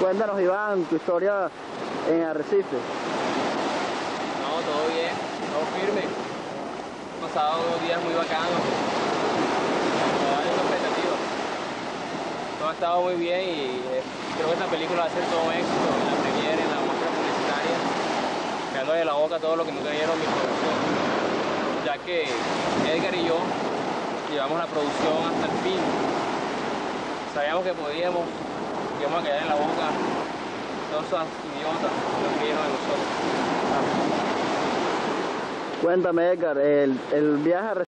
Cuéntanos, Iván, tu historia en Arrecife. No, todo bien, todo firme. He pasado unos días muy bacanos. Me da expectativa. Todo ha estado muy bien y creo que esta película va a ser todo un éxito en la premiere, en la muestra publicitaria, callándole la boca a todo lo que nunca vieron mi producción. Ya que Edgar y yo llevamos la producción hasta el fin. Sabíamos que podíamos, que íbamos a quedar en la boca todos esos idiotas que no creyeron en nosotros. Cuéntame, Edgar, el viaje a